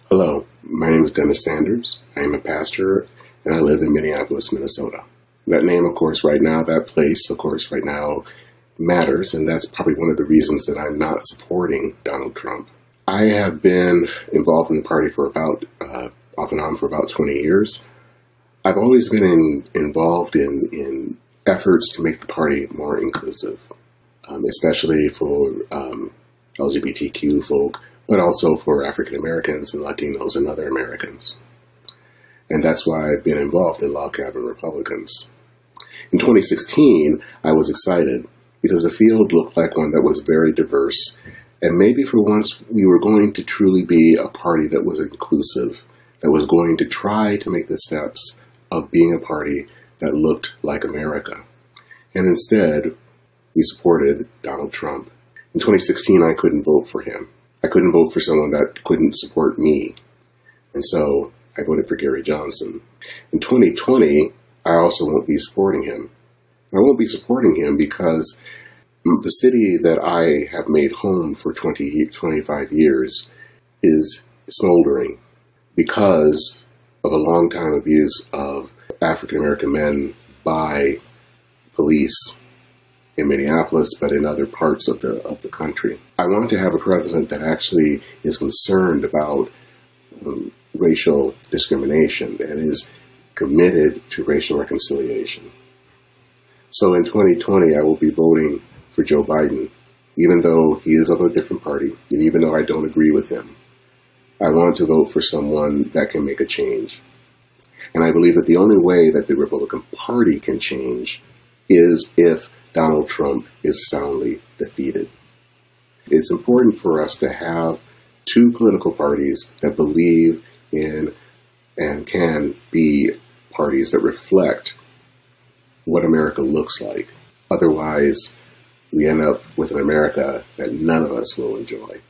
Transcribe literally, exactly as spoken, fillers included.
Hello, my name is Dennis Sanders. I am a pastor, and I live in Minneapolis, Minnesota. That name, of course, right now, that place, of course, right now matters, and that's probably one of the reasons that I'm not supporting Donald Trump. I have been involved in the party for about, uh, off and on for about twenty years. I've always been in, involved in, in efforts to make the party more inclusive, um, especially for um, L G B T Q folk, but also for African Americans and Latinos and other Americans. And that's why I've been involved in Log Cabin Republicans. In twenty sixteen, I was excited because the field looked like one that was very diverse, and maybe for once we were going to truly be a party that was inclusive, that was going to try to make the steps of being a party that looked like America. And instead, we supported Donald Trump. In twenty sixteen, I couldn't vote for him. I couldn't vote for someone that couldn't support me. And so I voted for Gary Johnson. In twenty twenty, I also won't be supporting him. I won't be supporting him because the city that I have made home for twenty, twenty-five years is smoldering because of a long time abuse of African American men by police in Minneapolis, but in other parts of the of the country. I want to have a president that actually is concerned about um, racial discrimination and is committed to racial reconciliation. So in twenty twenty, I will be voting for Joe Biden, even though he is of a different party, and even though I don't agree with him. I want to vote for someone that can make a change. And I believe that the only way that the Republican Party can change is if Donald Trump is soundly defeated. It's important for us to have two political parties that believe in and can be parties that reflect what America looks like. Otherwise, we end up with an America that none of us will enjoy.